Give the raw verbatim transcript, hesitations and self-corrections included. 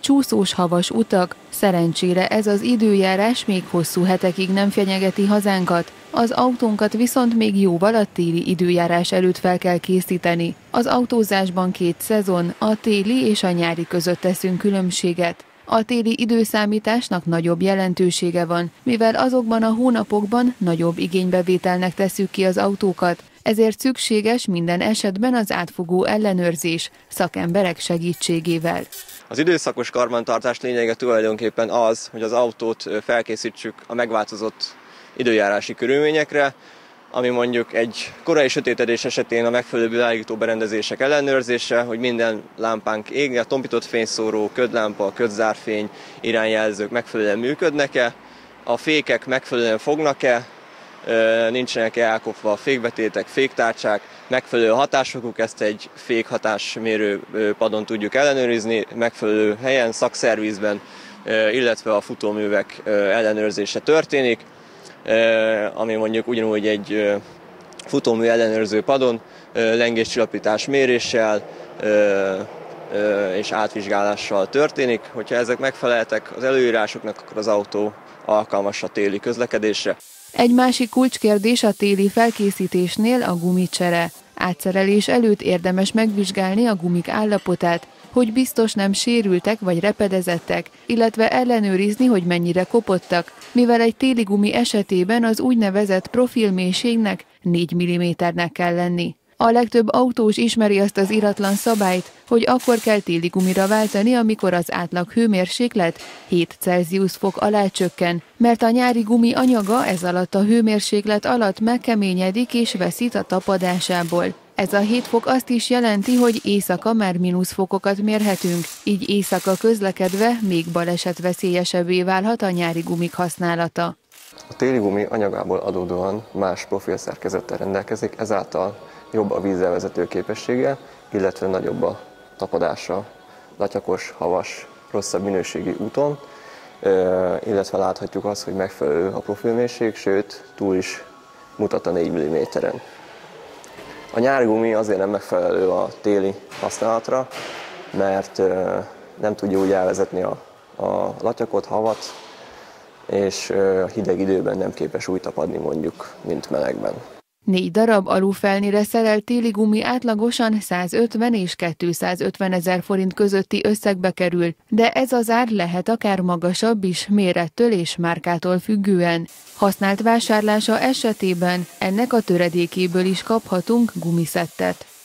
csúszós havas utak. Szerencsére ez az időjárás még hosszú hetekig nem fenyegeti hazánkat, az autónkat viszont még jóval a téli időjárás előtt fel kell készíteni. Az autózásban két szezon, a téli és a nyári között teszünk különbséget. A téli időszámításnak nagyobb jelentősége van, mivel azokban a hónapokban nagyobb igénybevételnek tesszük ki az autókat, ezért szükséges minden esetben az átfogó ellenőrzés szakemberek segítségével. Az időszakos karbantartás lényege tulajdonképpen az, hogy az autót felkészítsük a megváltozott időjárási körülményekre, ami mondjuk egy korai sötétedés esetén a megfelelő világító berendezések ellenőrzése, hogy minden lámpánk ég, a tompított fényszóró, ködlámpa, ködzárfény, irányjelzők megfelelően működnek-e, a fékek megfelelően fognak-e, nincsenek-e elkopva a fékbetétek, féktárcsák, megfelelő hatásfokuk, ezt egy fékhatásmérő padon tudjuk ellenőrizni, megfelelő helyen, szakszervizben, illetve a futóművek ellenőrzése történik, ami mondjuk ugyanúgy egy futómű ellenőrző padon lengéscsillapítás méréssel és átvizsgálással történik. Hogyha ezek megfeleltek az előírásoknak, akkor az autó alkalmas a téli közlekedésre. Egy másik kulcskérdés a téli felkészítésnél a gumicsere. Átszerelés előtt érdemes megvizsgálni a gumik állapotát, hogy biztos nem sérültek vagy repedezettek, illetve ellenőrizni, hogy mennyire kopottak, mivel egy téli gumi esetében az úgynevezett profilmélységnek négy milliméternek kell lenni. A legtöbb autós ismeri azt az iratlan szabályt, hogy akkor kell téli gumira váltani, amikor az átlag hőmérséklet hét Celsius fok alá csökken, mert a nyári gumi anyaga ez alatt a hőmérséklet alatt megkeményedik és veszít a tapadásából. Ez a hét fok azt is jelenti, hogy éjszaka már mínuszfokokat mérhetünk, így éjszaka közlekedve még balesetveszélyesebbé válhat a nyári gumik használata. A téli gumi anyagából adódóan más profilszerkezettel rendelkezik, ezáltal jobb a vízelvezető képessége, illetve nagyobb a tapadása latyakos, havas, rosszabb minőségi úton, illetve láthatjuk azt, hogy megfelelő a profilmélység, sőt túl is mutat a négy milliméteren. A nyári gumi azért nem megfelelő a téli használatra, mert nem tudja úgy elvezetni a, a latyakot, havat, és a hideg időben nem képes úgy tapadni mondjuk, mint melegben. Négy darab alufelnire szerelt téli gumi átlagosan százötven és kétszázötven ezer forint közötti összegbe kerül, de ez az ár lehet akár magasabb is mérettől és márkától függően. Használt vásárlása esetében ennek a töredékéből is kaphatunk gumiszettet.